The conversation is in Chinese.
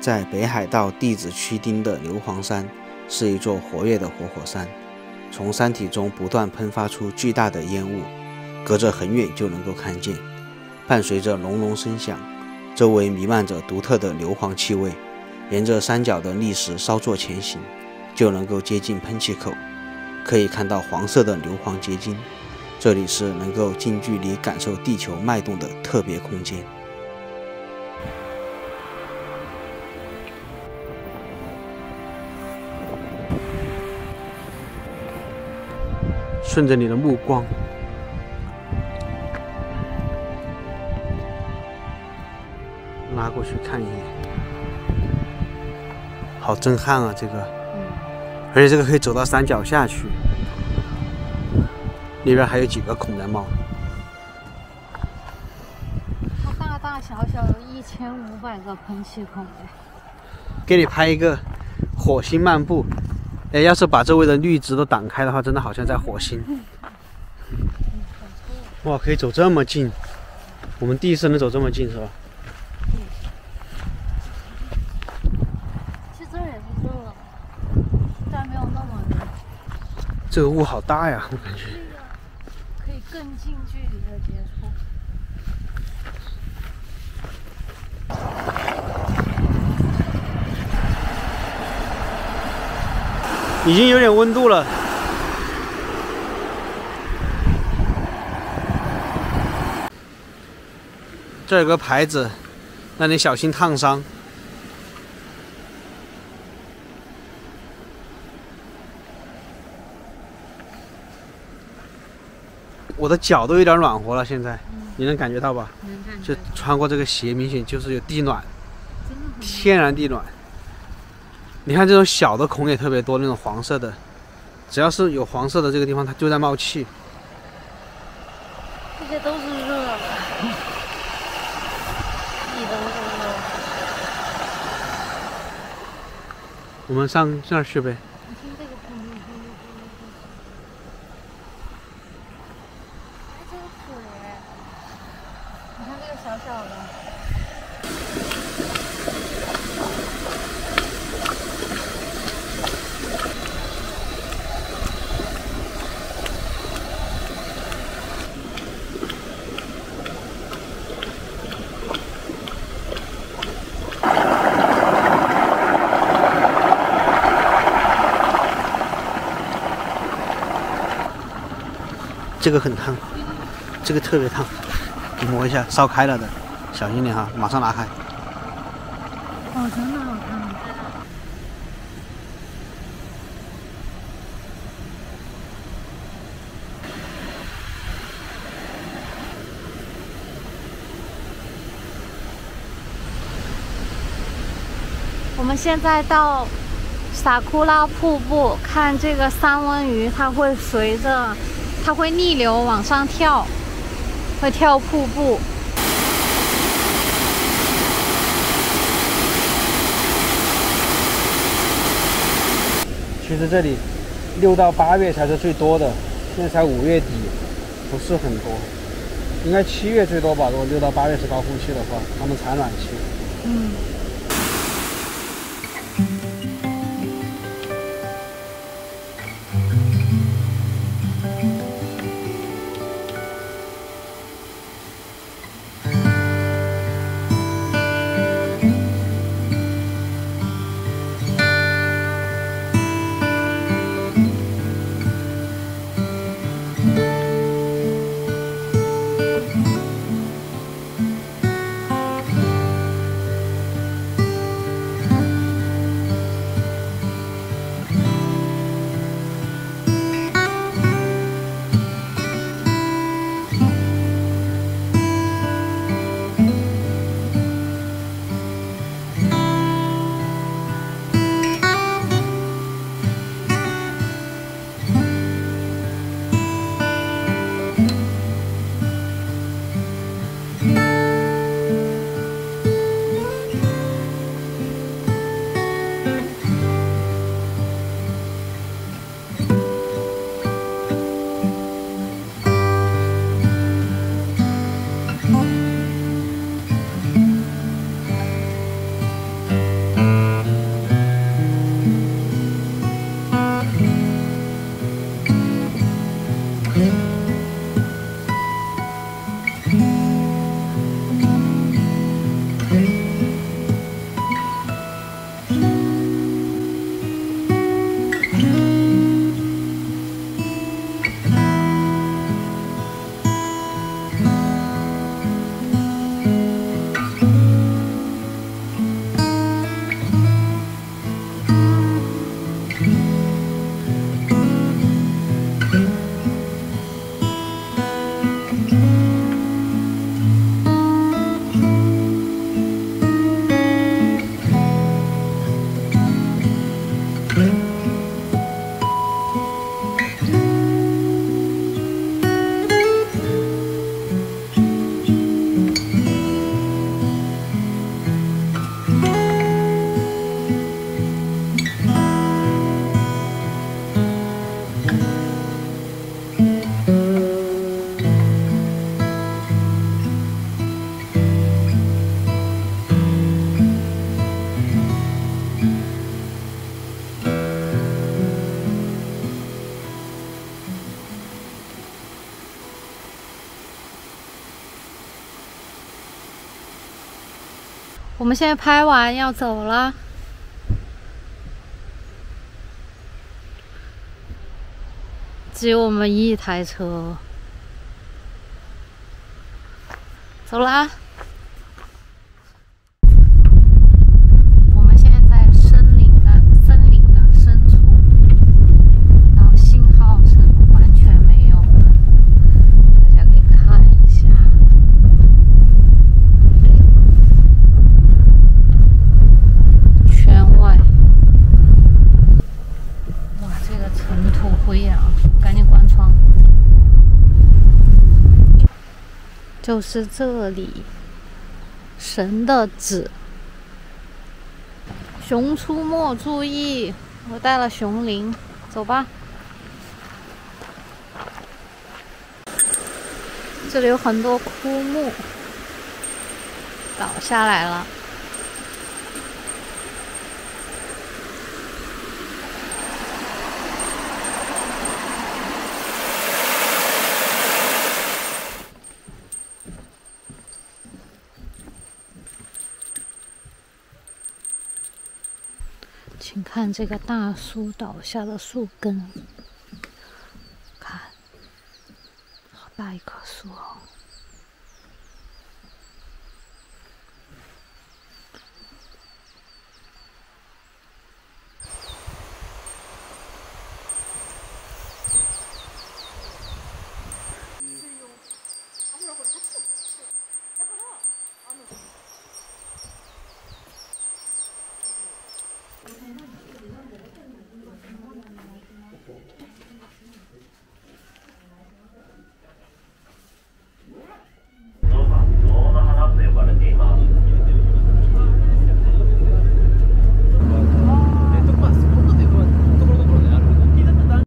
在北海道地质区町的硫磺山是一座活跃的活火山，从山体中不断喷发出巨大的烟雾，隔着很远就能够看见，伴随着隆隆声响，周围弥漫着独特的硫磺气味。沿着山脚的砾石稍作前行，就能够接近喷气口，可以看到黄色的硫磺结晶。这里是能够近距离感受地球脉动的特别空间。顺着你的目光，拉过去看一眼，好震撼啊！这个，而且这个可以走到山脚下去，里边还有几个孔在冒。 它大大小小有1500个喷气孔哎。 给你拍一个火星漫步。哎，要是把周围的绿植都挡开的话，真的好像在火星。哇，可以走这么近，我们第一次能走这么近是吧？ 其实这也是热的，但没有那么热。 这个雾好大呀，我感觉。 可以更近距离的接触。 已经有点温度了。这有个牌子，让你小心烫伤。我的脚都有点暖和了，现在，你能感觉到吧？ 能感觉。 就穿过这个鞋，明显就是有地暖，天然地暖。你看这种小的孔也特别多，那种黄色的，只要是有黄色的这个地方，它就在冒气。 这些都是热的，地都是热的。 我们上这儿去呗。 你听这个声音，哎，这个水，你看这个小小的。 这个很烫，这个特别烫，你摸一下，烧开了的，小心点哈，马上拿开。 哦，真的好烫。我们现在到萨库拉瀑布，看这个三文鱼，它会逆流往上跳，会跳瀑布。 其实这里6到8月才是最多的，现在才5月底，不是很多，应该7月最多吧。如果6到8月是高峰期的话，他们产卵期。 我们现在拍完要走了。只有我们一台车，走啦！我们现在在森林的深处，然后信号是完全没有的，大家可以看一下。圈外，哇，这个尘土灰扬。赶紧关窗。就是这里，神的纸。熊出没，注意！我带了熊铃，走吧。这里有很多枯木倒下来了。请看这个大树倒下的树根，看，好大一棵树哦。